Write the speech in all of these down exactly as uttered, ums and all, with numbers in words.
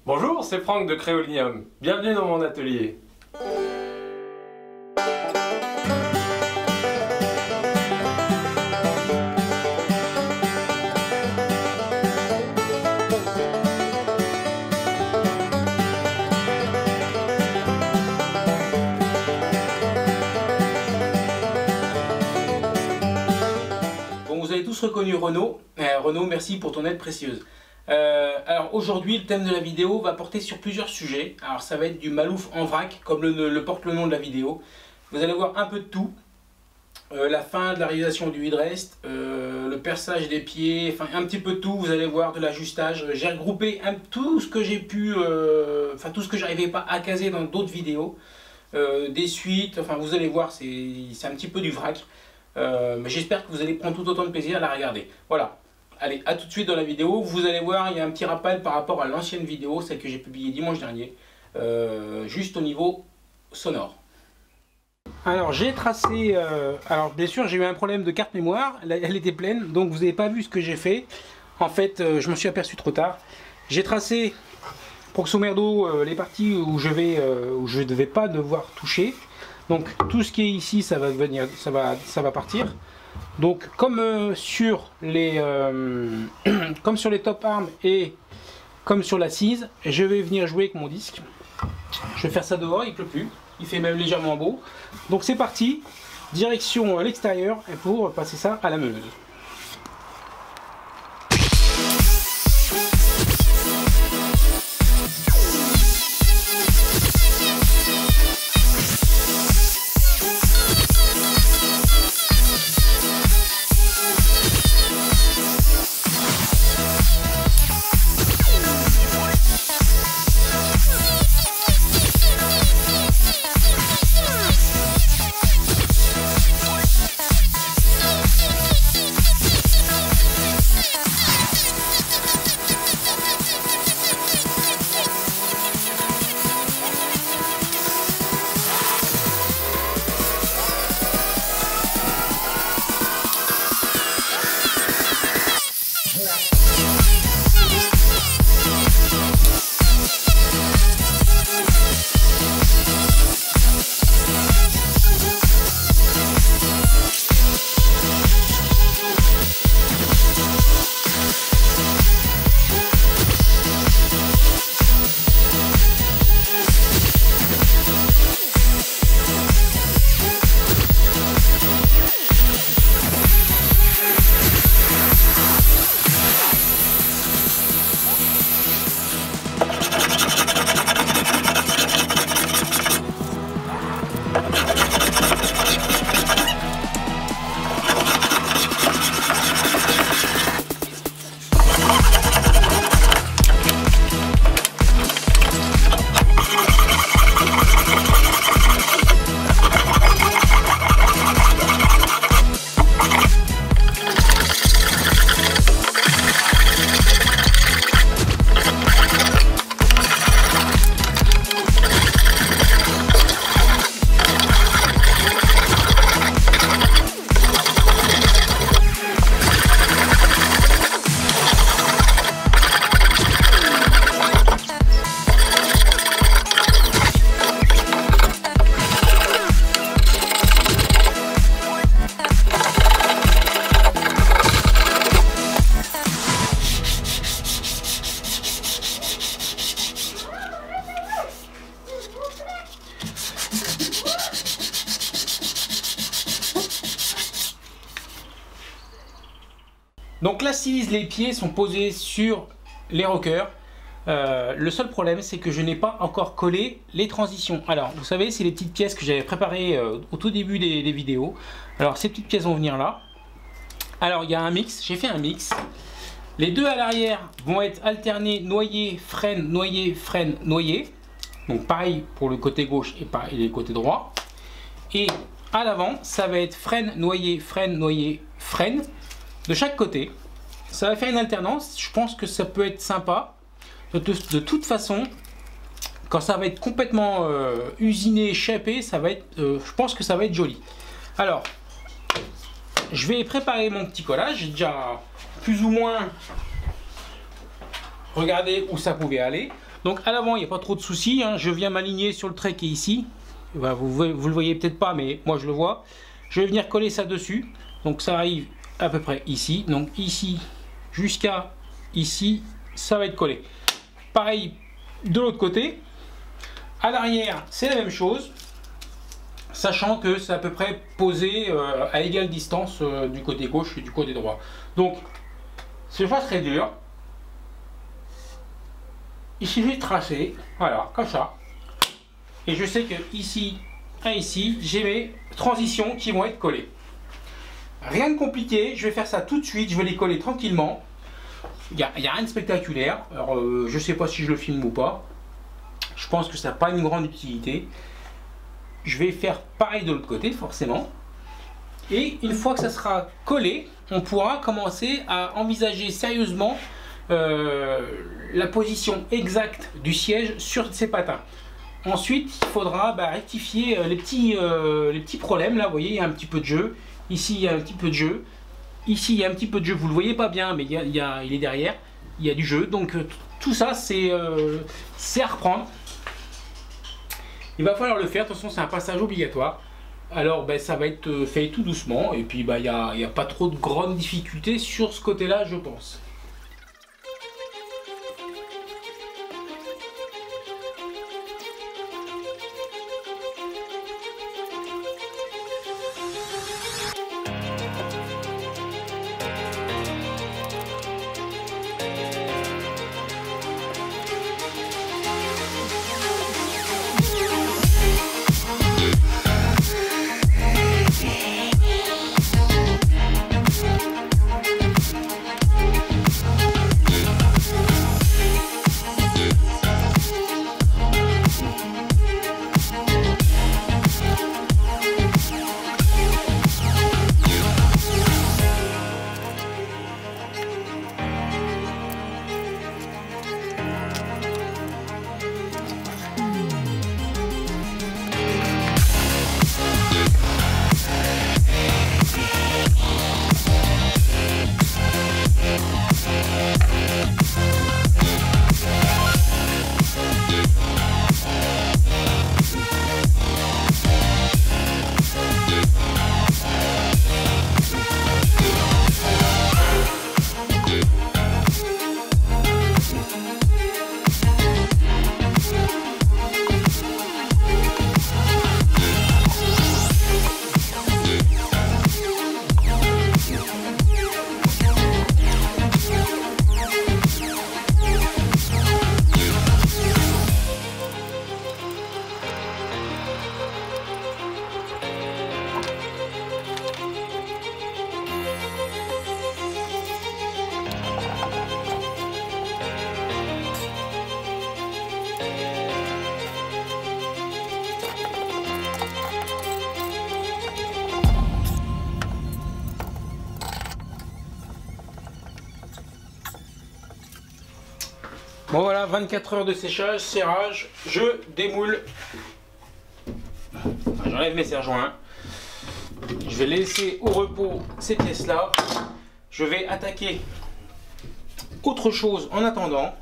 Bonjour, c'est Franck de Créolinium. Bienvenue dans mon atelier. Bon, vous avez tous reconnu Renaud. Euh, Renaud, merci pour ton aide précieuse. Euh, alors aujourd'hui, le thème de la vidéo va porter sur plusieurs sujets. Alors ça va être du malouf en vrac, comme le, le porte le nom de la vidéo. Vous allez voir un peu de tout. Euh, la fin de la réalisation du headrest, euh, le perçage des pieds, enfin un petit peu de tout. Vous allez voir de l'ajustage. J'ai regroupé un, tout ce que j'ai pu, euh, enfin tout ce que j'arrivais pas à caser dans d'autres vidéos. Euh, des suites, enfin vous allez voir, c'est un petit peu du vrac. Euh, mais j'espère que vous allez prendre tout autant de plaisir à la regarder. Voilà. Allez, à tout de suite dans la vidéo. Vous allez voir, il y a un petit rappel par rapport à l'ancienne vidéo, celle que j'ai publiée dimanche dernier, euh, juste au niveau sonore. Alors j'ai tracé, euh, alors bien sûr j'ai eu un problème de carte mémoire, elle était pleine, donc vous n'avez pas vu ce que j'ai fait. En fait, euh, je me suis aperçu trop tard. J'ai tracé, grosso merdo, euh, les parties où je vais, euh, où je ne devais pas devoir toucher. Donc tout ce qui est ici, ça va venir, ça va, ça va partir. Donc comme euh, sur les euh, comme sur les top arms et comme sur l'assise, je vais venir jouer avec mon disque. Je vais faire ça dehors, il pleut plus, il fait même légèrement beau. Donc c'est parti, direction à l'extérieur pour passer ça à la meuleuse. Donc l'assise, les pieds sont posés sur les rockers. Euh, le seul problème, c'est que je n'ai pas encore collé les transitions. Alors, vous savez, c'est les petites pièces que j'avais préparées euh, au tout début des, des vidéos. Alors, ces petites pièces vont venir là. Alors, il y a un mix. J'ai fait un mix. Les deux à l'arrière vont être alternés noyé, freine, noyé, freine, noyé. Donc, pareil pour le côté gauche et pareil le côté droit. Et à l'avant, ça va être freine, noyé, freine, noyé, freine. De chaque côté, ça va faire une alternance. Je pense que ça peut être sympa. De, de toute façon, quand ça va être complètement euh, usiné, shapé, ça va être, euh, je pense que ça va être joli. Alors, je vais préparer mon petit collage. J'ai déjà plus ou moins regardé où ça pouvait aller. Donc à l'avant, il n'y a pas trop de soucis, hein. Je viens m'aligner sur le trait qui est ici. Bah, vous, vous le voyez peut-être pas, mais moi je le vois. Je vais venir coller ça dessus. Donc ça arrive à peu près ici. Donc ici jusqu'à ici, ça va être collé. Pareil de l'autre côté. À l'arrière, c'est la même chose. Sachant que c'est à peu près posé euh, à égale distance euh, du côté gauche et du côté droit. Donc, c'est pas très dur. Il suffit de tracer, voilà, comme ça. Et je sais que ici et ici, j'ai mes transitions qui vont être collées. Rien de compliqué, je vais faire ça tout de suite, je vais les coller tranquillement. Il n'y a, a rien de spectaculaire. Alors, euh, je sais pas si je le filme ou pas. Je pense que ça n'a pas une grande utilité. Je vais faire pareil de l'autre côté, forcément. Et une fois que ça sera collé, on pourra commencer à envisager sérieusement euh, la position exacte du siège sur ces patins. Ensuite, il faudra bah, rectifier les petits, euh, les petits problèmes. Là, vous voyez, il y a un petit peu de jeu. Ici, il y a un petit peu de jeu. Ici, il y a un petit peu de jeu. Vous ne le voyez pas bien, mais il, y a, il, y a, il est derrière. Il y a du jeu. Donc, tout ça, c'est euh, à reprendre. Il va falloir le faire, de toute façon c'est un passage obligatoire. Alors ben, ça va être fait tout doucement et puis il ben, n'y a, y a pas trop de grandes difficultés sur ce côté-là, je pense. Bon voilà, vingt-quatre heures de séchage, serrage, je démoule. J'enlève mes serre-joints. Je vais laisser au repos ces pièces-là. Je vais attaquer autre chose en attendant.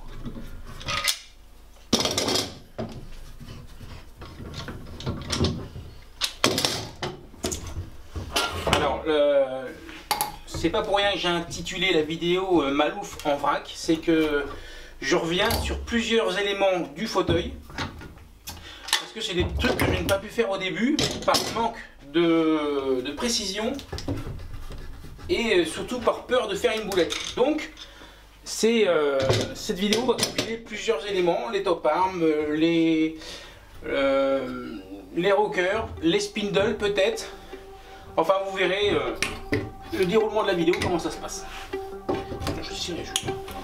Alors, euh, c'est pas pour rien que j'ai intitulé la vidéo euh, Malouf en vrac, c'est que je reviens sur plusieurs éléments du fauteuil parce que c'est des trucs que je n'ai pas pu faire au début par manque de, de précision et surtout par peur de faire une boulette. Donc c'est euh, cette vidéo va compiler plusieurs éléments, les top arms, les, euh, les rockers, les spindles peut-être. Enfin vous verrez euh, le déroulement de la vidéo, comment ça se passe. Je suis sérieux.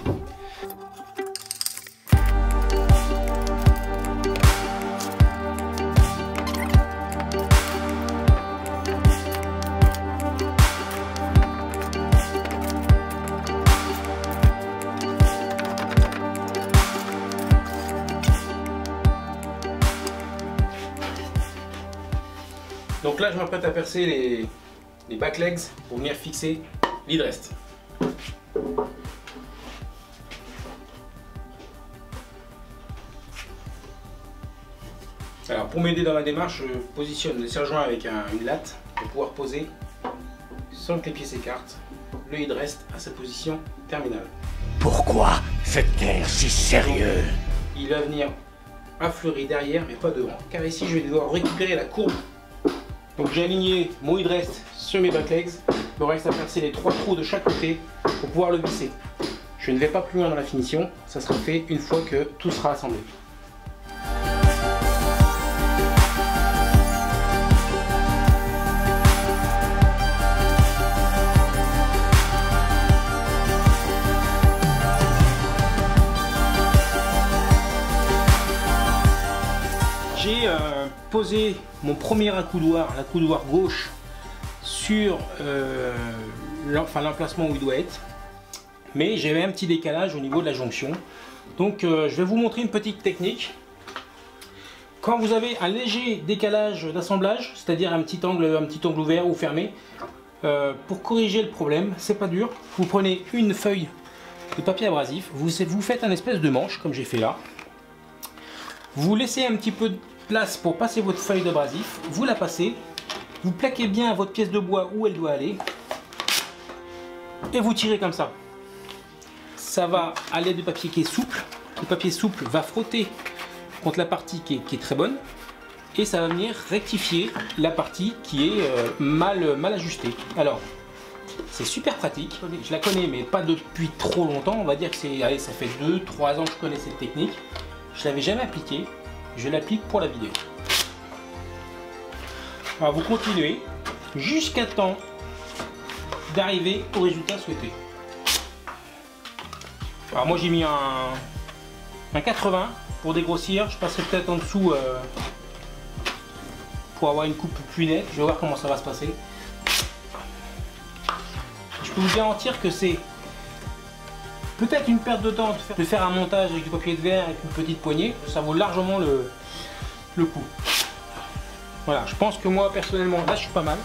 Donc là je m'apprête à percer les, les back legs pour venir fixer l'headrest. Alors pour m'aider dans ma démarche, je positionne le serre-joint avec un, une latte pour pouvoir poser sans que les pieds s'écartent. Le headrest à sa position terminale. Pourquoi cet air si sérieux? Il va venir affleurer derrière mais pas devant, car ici je vais devoir récupérer la courbe. Donc j'ai aligné mon headrest sur mes back legs. Il me reste à percer les trois trous de chaque côté pour pouvoir le visser. Je ne vais pas plus loin dans la finition, ça sera fait une fois que tout sera assemblé. J'ai euh, posé mon premier accoudoir, l'accoudoir gauche, sur euh, l'emplacement où il doit être. Mais j'avais un petit décalage au niveau de la jonction. Donc euh, je vais vous montrer une petite technique. Quand vous avez un léger décalage d'assemblage, c'est-à-dire un petit angle, un petit angle ouvert ou fermé, euh, pour corriger le problème, c'est pas dur. Vous prenez une feuille de papier abrasif, vous, vous faites un espèce de manche, comme j'ai fait là. Vous laissez un petit peu de place pour passer votre feuille d'abrasif, vous la passez, vous plaquez bien votre pièce de bois où elle doit aller, et vous tirez comme ça. Ça va à l'aide du papier qui est souple. Le papier souple va frotter contre la partie qui est, qui est très bonne, et ça va venir rectifier la partie qui est euh, mal, mal ajustée. Alors, c'est super pratique. Je la connais, mais pas depuis trop longtemps. On va dire que c'est, allez, ça fait deux trois ans que je connais cette technique. Je l'avais jamais appliquée. Je l'applique pour la vidéo. Alors vous continuez jusqu'à temps d'arriver au résultat souhaité. Alors moi j'ai mis un, un quatre-vingts pour dégrossir. Je passerai peut-être en dessous euh, pour avoir une coupe plus nette. Je vais voir comment ça va se passer. Je peux vous garantir que c'est peut-être une perte de temps de faire, de faire un montage avec du papier de verre avec une petite poignée. Ça vaut largement le, le coup. Voilà, je pense que moi personnellement là je suis pas mal.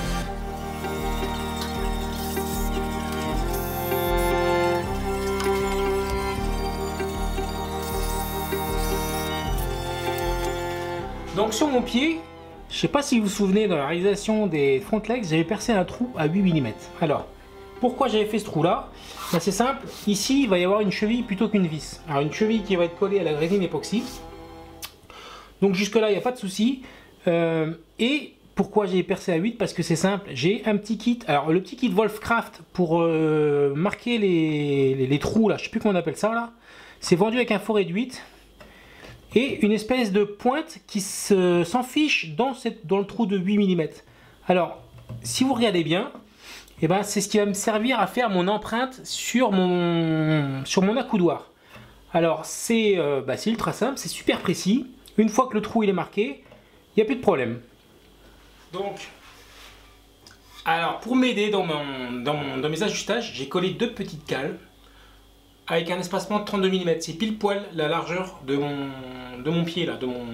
Donc sur mon pied, je sais pas si vous vous souvenez, dans la réalisation des front legs, j'avais percé un trou à huit millimètres. Alors, pourquoi j'avais fait ce trou là? Ben, c'est simple, ici il va y avoir une cheville plutôt qu'une vis. Alors une cheville qui va être collée à la résine époxy. Donc jusque là il n'y a pas de souci. Euh, et pourquoi j'ai percé à huit? Parce que c'est simple, j'ai un petit kit. Alors le petit kit Wolfcraft pour euh, marquer les, les, les trous là, je sais plus comment on appelle ça là. C'est vendu avec un faux réduit. Et une espèce de pointe qui s'en fiche dans, cette, dans le trou de huit millimètres. Alors si vous regardez bien, et ben c'est ce qui va me servir à faire mon empreinte sur mon, sur mon accoudoir. Alors c'est euh, bah, ultra simple, c'est super précis. Une fois que le trou il est marqué, il n'y a plus de problème. Donc, alors pour m'aider dans, mon, dans, mon, dans mes ajustages, j'ai collé deux petites cales avec un espacement de trente-deux millimètres. C'est pile poil la largeur de mon, de mon pied, là, de mon,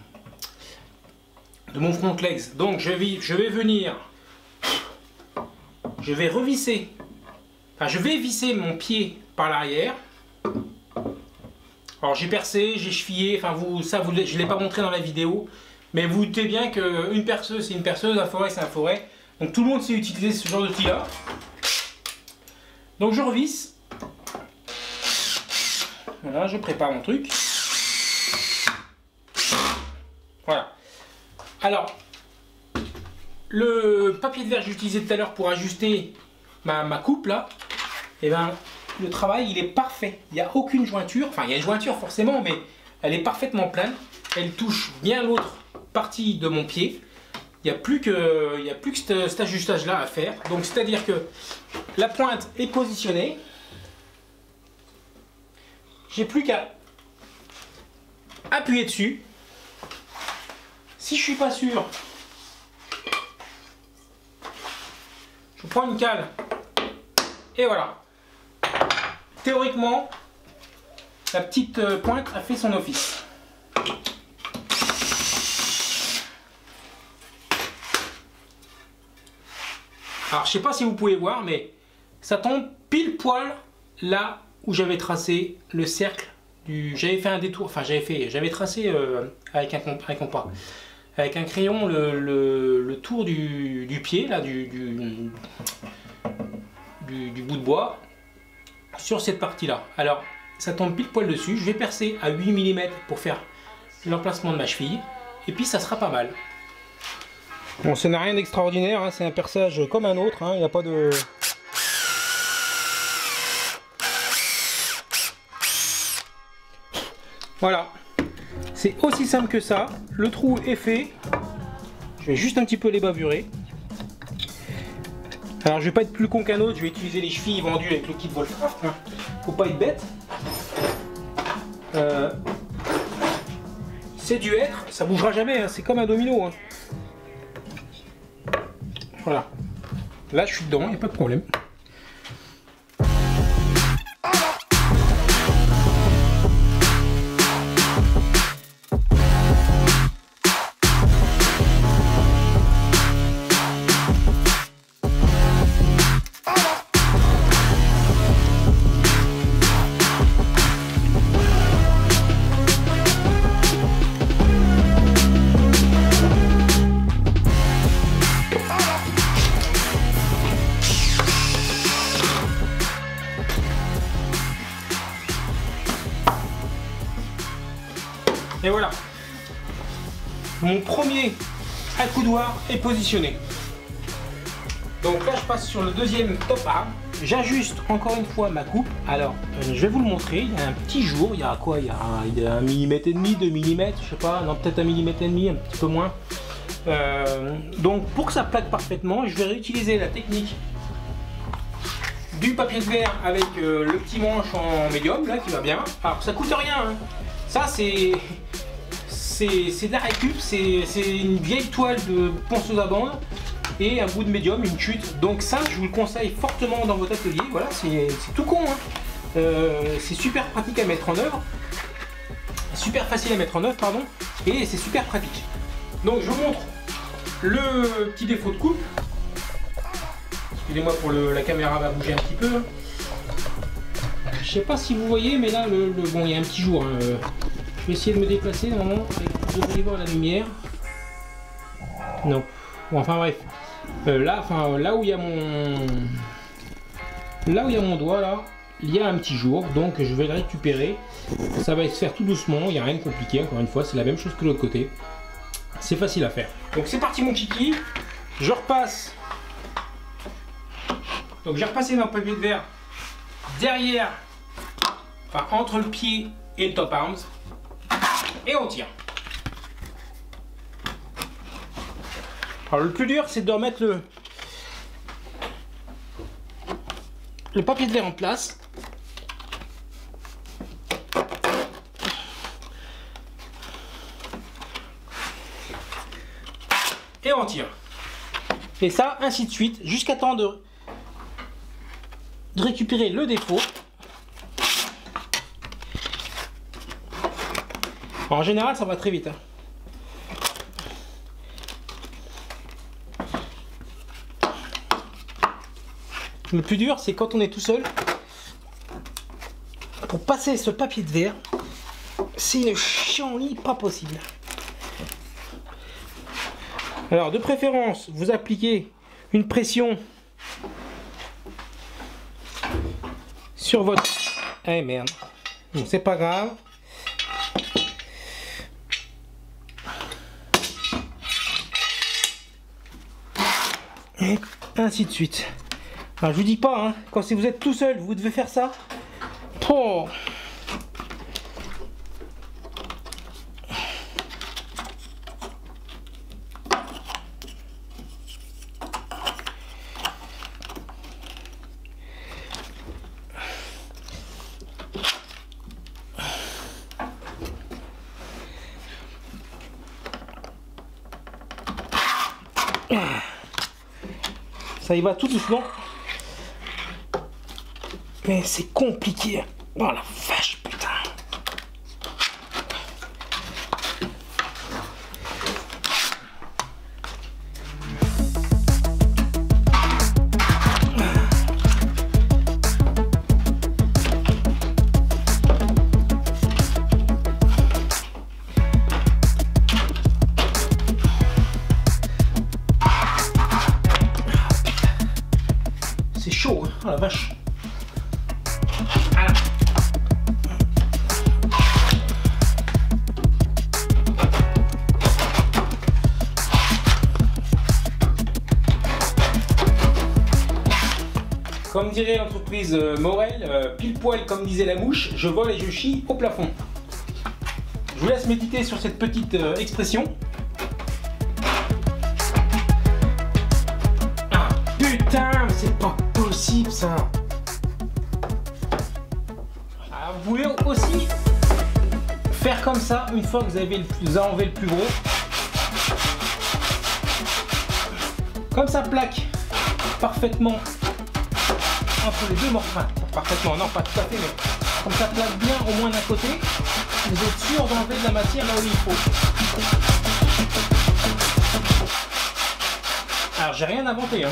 de mon front legs. Donc je vais, je vais venir... Je vais revisser, enfin je vais visser mon pied par l'arrière. Alors j'ai percé, j'ai chevillé, enfin vous, ça vous, je ne l'ai pas montré dans la vidéo, mais vous doutez bien qu'une perceuse c'est une perceuse, un foret c'est un foret. Donc tout le monde sait utiliser ce genre d'outil là. Donc je revisse. Voilà, je prépare mon truc. Voilà. Alors, le papier de verre que j'ai utilisé tout à l'heure pour ajuster ma, ma coupe là, et ben le travail il est parfait. Il n'y a aucune jointure, enfin il y a une jointure forcément, mais elle est parfaitement plane. Elle touche bien l'autre partie de mon pied. Il n'y a plus que, il y a plus que cet, cet ajustage là à faire. Donc c'est à dire que la pointe est positionnée. J'ai plus qu'à appuyer dessus. Si je suis pas sûr, je prends une cale et voilà. Théoriquement, la petite pointe a fait son office. Alors je sais pas si vous pouvez voir, mais ça tombe pile poil là où j'avais tracé le cercle du j'avais fait un détour, enfin j'avais fait, j'avais tracé euh, avec un avec un pas, avec un crayon le, le, le tour du, du pied là du du, du du bout de bois sur cette partie là. Alors ça tombe pile poil dessus. Je vais percer à huit millimètres pour faire l'emplacement de ma cheville et puis ça sera pas mal. Bon, ça n'a rien d'extraordinaire, hein, c'est un perçage comme un autre, hein, il n'y a pas de... Voilà, c'est aussi simple que ça, le trou est fait, je vais juste un petit peu les bavurer. Alors je vais pas être plus con qu'un autre, je vais utiliser les chevilles vendues avec le kit Wolfcraft, hein. Faut pas être bête. Euh, c'est du hêtre, ça bougera jamais, hein, c'est comme un domino. Hein. Voilà, là je suis dedans, il n'y a pas de problème. Et voilà, mon premier accoudoir est positionné. Donc là je passe sur le deuxième top arm. J'ajuste encore une fois ma coupe. Alors euh, je vais vous le montrer, il y a un petit jour, il y a quoi, il y a, il y a un millimètre et demi, deux millimètres, je sais pas, non peut-être un millimètre et demi, un petit peu moins. Euh, donc pour que ça plaque parfaitement, je vais réutiliser la technique du papier de verre avec euh, le petit manche en médium là qui va bien. Alors ça coûte rien, hein. Ça c'est... C'est de la récup, c'est une vieille toile de ponceuse à bande et un bout de médium, une chute. Donc ça, je vous le conseille fortement dans votre atelier. Voilà, c'est tout con, hein. Euh, c'est super pratique à mettre en œuvre, super facile à mettre en œuvre, pardon, et c'est super pratique. Donc je vous montre le petit défaut de coupe. Excusez-moi pour le, la caméra va bouger un petit peu. Je sais pas si vous voyez, mais là, le, le bon, il y a un petit jour. Hein. Je vais essayer de me déplacer normalement, vous devriez voir la lumière. Non. Bon, enfin bref. Euh, là, enfin là où il y a mon, là où il y a mon doigt là, il y a un petit jour, donc je vais le récupérer. Ça va se faire tout doucement, il n'y a rien de compliqué. Encore une fois, c'est la même chose que l'autre côté. C'est facile à faire. Donc c'est parti mon kiki. Je repasse. Donc j'ai repassé mon papier de verre derrière, enfin entre le pied et le top arms. Et on tire. Alors le plus dur c'est de remettre le, le papier de verre en place. Et on tire. Et ça ainsi de suite jusqu'à temps de, de récupérer le défaut. En général, ça va très vite. Hein. Le plus dur, c'est quand on est tout seul. Pour passer ce papier de verre, c'est une chienlit pas possible. Alors, de préférence, vous appliquez une pression sur votre... Eh merde. Bon, c'est pas grave. Et ainsi de suite. Alors je vous dis pas, hein, quand si vous êtes tout seul, vous devez faire ça. Oh. Ça y va tout doucement. Mais c'est compliqué. Oh la vache, putain. vache. Ah. Comme dirait l'entreprise euh, Morel, euh, pile poil comme disait la mouche, je vole et je chie au plafond. Je vous laisse méditer sur cette petite euh, expression. Ah putain, c'est pas possible ça. Ah, vous pouvez aussi faire comme ça une fois que vous avez, le, vous avez enlevé le plus gros. Comme ça plaque parfaitement entre les deux morceaux. Enfin, parfaitement, non pas tout à fait, mais comme ça plaque bien au moins d'un côté, vous êtes sûr d'enlever de la matière là où il faut. Alors j'ai rien inventé, hein.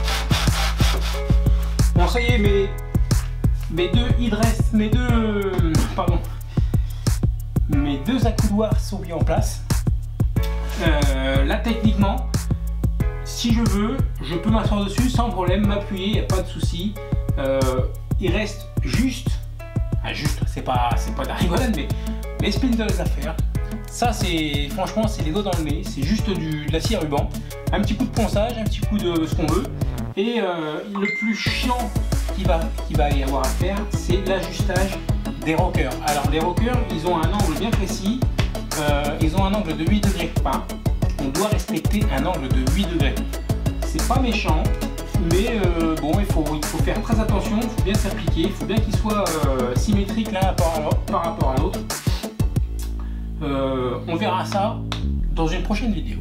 Bon ça y est, mes, mes deux hydresses, mes deux, pardon, mes deux accoudoirs sont mis en place. Euh, là techniquement, si je veux, je peux m'asseoir dessus sans problème, m'appuyer, il n'y a pas de souci. Euh, il reste juste, ah juste, c'est pas, c'est pas de la rigolade, mais les spindles à faire. Ça c'est, franchement, c'est les doigts dans le nez, c'est juste du, de la scie à ruban, un petit coup de ponçage, un petit coup de ce qu'on veut. Et euh, le plus chiant qu'il va, qu'il va y avoir à faire, c'est l'ajustage des rockers. Alors les rockers, ils ont un angle bien précis, euh, ils ont un angle de huit degrés. Enfin, on doit respecter un angle de huit degrés. C'est pas méchant, mais euh, bon, il faut, il faut faire très attention, il faut bien s'appliquer, il faut bien qu'il soit euh, symétrique l'un par, par rapport à l'autre. Euh, on verra ça dans une prochaine vidéo.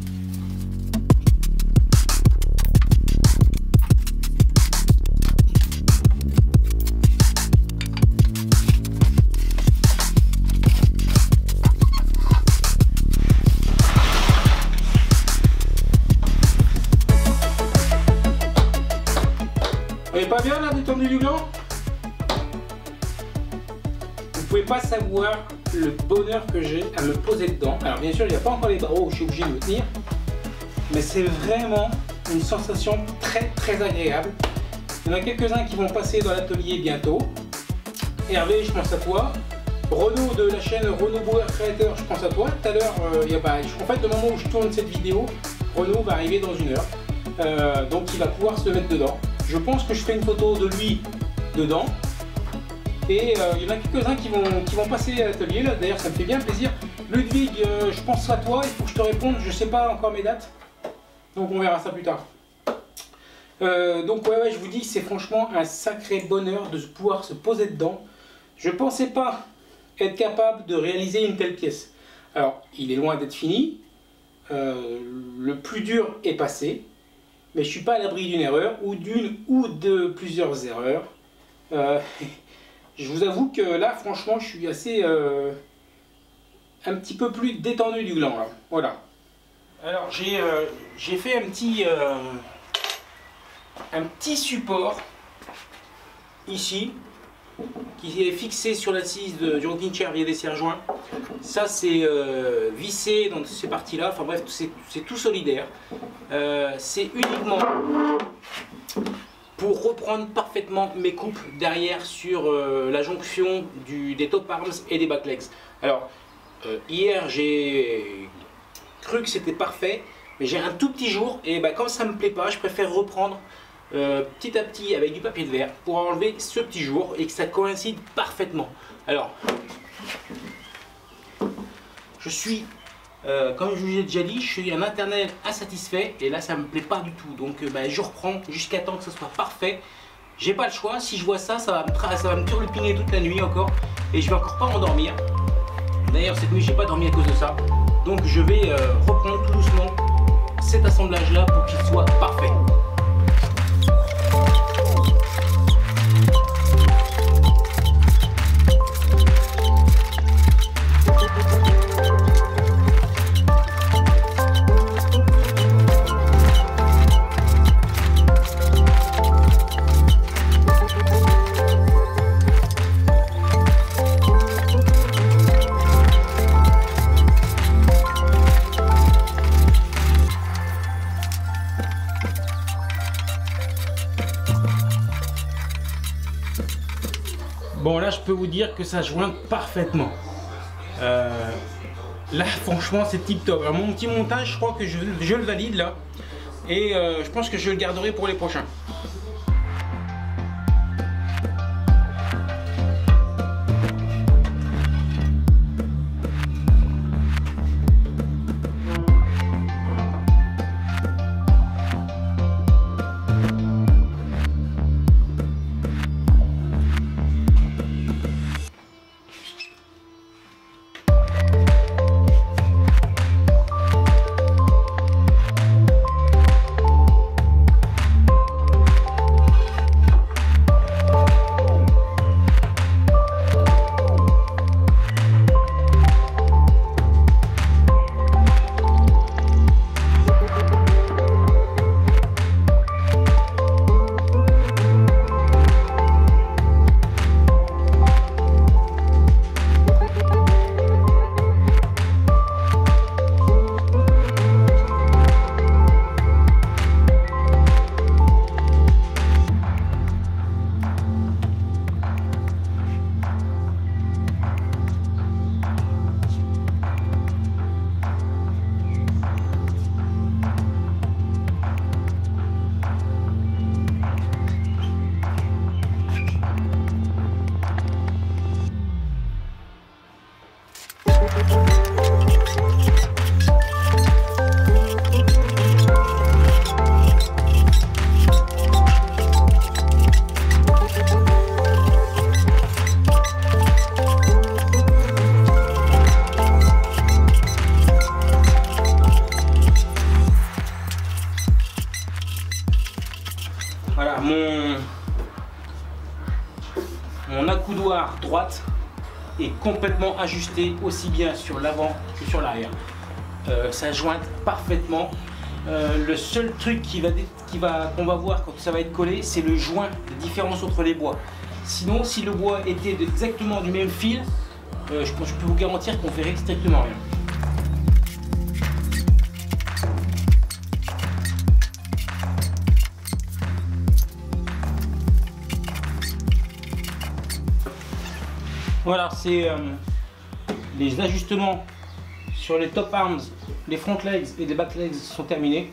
Vous n'avez pas bien là détendu du gland? Vous pouvez pas savoir le bonheur que j'ai à me poser dedans. Alors bien sûr il n'y a pas encore les barreaux où je suis obligé de me tenir, mais c'est vraiment une sensation très très agréable. Il y en a quelques-uns qui vont passer dans l'atelier bientôt. Hervé, je pense à toi. Renaud de la chaîne Renaud Bauer Créateur, je pense à toi. Tout à l'heure, euh, il y a pas... en fait, au moment où je tourne cette vidéo, Renaud va arriver dans une heure. Euh, donc il va pouvoir se mettre dedans. Je pense que je ferai une photo de lui dedans. Et euh, il y en a quelques-uns qui vont, qui vont passer à l'atelier. D'ailleurs, ça me fait bien plaisir. Ludwig, euh, je pense à toi. Il faut que je te réponde. Je ne sais pas encore mes dates. Donc on verra ça plus tard. Euh, donc ouais, ouais, je vous dis, c'est franchement un sacré bonheur de pouvoir se poser dedans. Je ne pensais pas être capable de réaliser une telle pièce. Alors, il est loin d'être fini. Euh, le plus dur est passé. Mais je ne suis pas à l'abri d'une erreur, ou d'une ou de plusieurs erreurs. Euh, je vous avoue que là, franchement, je suis assez... Euh, un petit peu plus détendu du gland, là. Voilà. Alors, j'ai euh, j'ai fait un petit... Euh, un petit support, ici, qui est fixé sur l'assise du rocking chair via des serre-joints. Ça c'est euh, vissé dans ces parties là, enfin bref, c'est tout solidaire. Euh, c'est uniquement pour reprendre parfaitement mes coupes derrière sur euh, la jonction du, des top arms et des back legs. Alors euh, hier j'ai cru que c'était parfait, mais j'ai un tout petit jour et bah, comme ça me plaît pas, je préfère reprendre Euh, petit à petit avec du papier de verre pour enlever ce petit jour et que ça coïncide parfaitement. Alors je suis euh, comme je vous ai déjà dit, je suis un interne insatisfait et là ça me plaît pas du tout, donc euh, bah, je reprends jusqu'à temps que ce soit parfait. J'ai pas le choix, si je vois ça ça va me, ça va me turlupiner toute la nuit encore et je vais encore pas m'endormir. D'ailleurs cette nuit j'ai pas dormi à cause de ça, donc je vais euh, reprendre tout doucement cet assemblage là pour qu'il soit parfait. peux vous dire que ça joint parfaitement. Euh, là, franchement, c'est tip top. Alors, mon petit montage, je crois que je, je le valide là. Et euh, je pense que je le garderai pour les prochains. Voilà, mon, mon accoudoir droite est complètement ajusté aussi bien sur l'avant que sur l'arrière. Euh, ça jointe parfaitement. Euh, le seul truc qui va, qui va, qu'on va voir quand ça va être collé, c'est le joint, la différence entre les bois. Sinon, si le bois était exactement du même fil, euh, je, je peux vous garantir qu'on ferait strictement rien. Voilà, c'est euh, les ajustements sur les top arms, les front legs et les back legs sont terminés.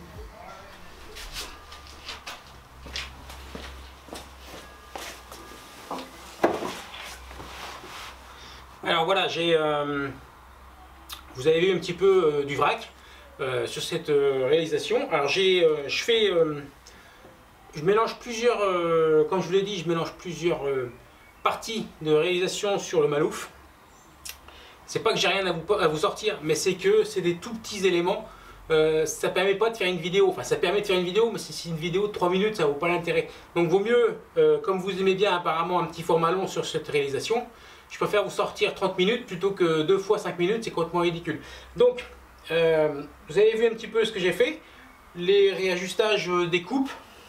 Alors voilà, j'ai, euh, vous avez vu un petit peu euh, du vrac euh, sur cette euh, réalisation. Alors j'ai, euh, je fais, euh, je mélange plusieurs, euh, comme je vous l'ai dit, je mélange plusieurs euh, partie de réalisation sur le Malouf. C'est pas que j'ai rien à vous, à vous sortir, mais c'est que c'est des tout petits éléments. Euh, ça permet pas de faire une vidéo, enfin ça permet de faire une vidéo, mais si c'est une vidéo de trois minutes, ça vaut pas l'intérêt. Donc vaut mieux, euh, comme vous aimez bien apparemment un petit format long sur cette réalisation, je préfère vous sortir trente minutes plutôt que deux fois cinq minutes, c'est complètement ridicule. Donc euh, vous avez vu un petit peu ce que j'ai fait, les réajustages des coupes,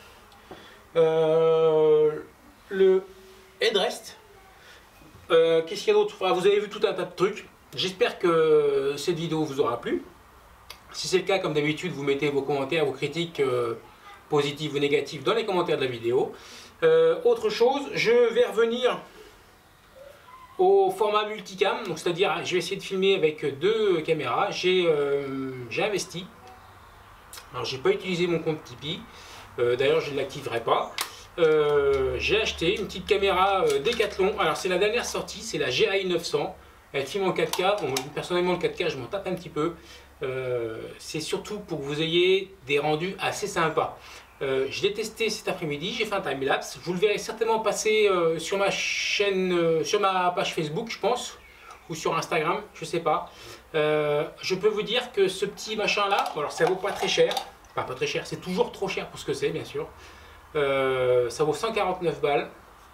euh, le headrest. Euh, Qu'est-ce qu'il y a d'autre? Enfin, vous avez vu tout un tas de trucs. J'espère que cette vidéo vous aura plu. Si c'est le cas, comme d'habitude, vous mettez vos commentaires, vos critiques euh, positives ou négatives dans les commentaires de la vidéo. Euh, autre chose, je vais revenir au format multicam, donc c'est-à-dire je vais essayer de filmer avec deux caméras. J'ai euh, investi. Alors j'ai pas utilisé mon compte Tipeee. Euh, D'ailleurs, je ne l'activerai pas. Euh, j'ai acheté une petite caméra euh, Decathlon. Alors c'est la dernière sortie, c'est la G A I neuf cents. Elle filme en quatre K. Bon, personnellement le quatre K je m'en tape un petit peu. Euh, c'est surtout pour que vous ayez des rendus assez sympas. Euh, je l'ai testé cet après-midi, j'ai fait un time-lapse. Vous le verrez certainement passer euh, sur ma chaîne, euh, sur ma page Facebook je pense, ou sur Instagram, je sais pas. Euh, je peux vous dire que ce petit machin là, bon, alors ça vaut pas très cher. Enfin pas très cher, c'est toujours trop cher pour ce que c'est bien sûr. Euh, ça vaut cent quarante-neuf balles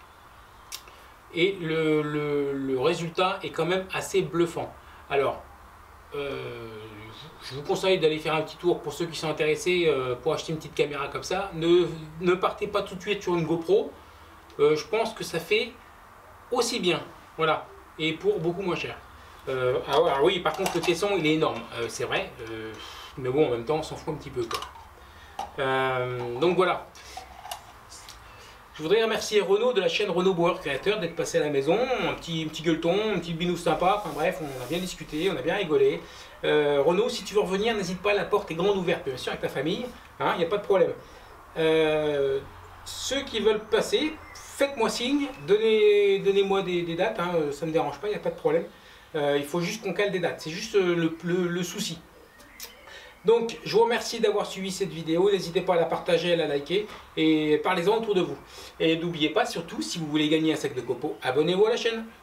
et le, le, le résultat est quand même assez bluffant. Alors euh, je vous conseille d'aller faire un petit tour pour ceux qui sont intéressés euh, pour acheter une petite caméra comme ça. Ne, ne partez pas tout de suite sur une GoPro, euh, je pense que ça fait aussi bien, voilà, et pour beaucoup moins cher. Euh, alors, alors oui, par contre le caisson il est énorme, euh, c'est vrai, euh, mais bon en même temps on s'en fout un petit peu quoi. Euh, donc voilà. Je voudrais remercier Renaud de la chaîne Renaud Bauer Créateur d'être passé à la maison, un petit, un petit gueuleton, un petit binous sympa, enfin bref, on a bien discuté, on a bien rigolé. Euh, Renaud, si tu veux revenir, n'hésite pas, la porte est grande ouverte, bien sûr, avec ta famille, il hein, n'y a pas de problème. Euh, ceux qui veulent passer, faites-moi signe, donnez, donnez-moi des, des dates, hein, ça ne me dérange pas, il n'y a pas de problème. Euh, il faut juste qu'on cale des dates, c'est juste le, le, le souci. Donc, je vous remercie d'avoir suivi cette vidéo. N'hésitez pas à la partager, à la liker et parlez-en autour de vous. Et n'oubliez pas, surtout, si vous voulez gagner un sac de copeaux, abonnez-vous à la chaîne.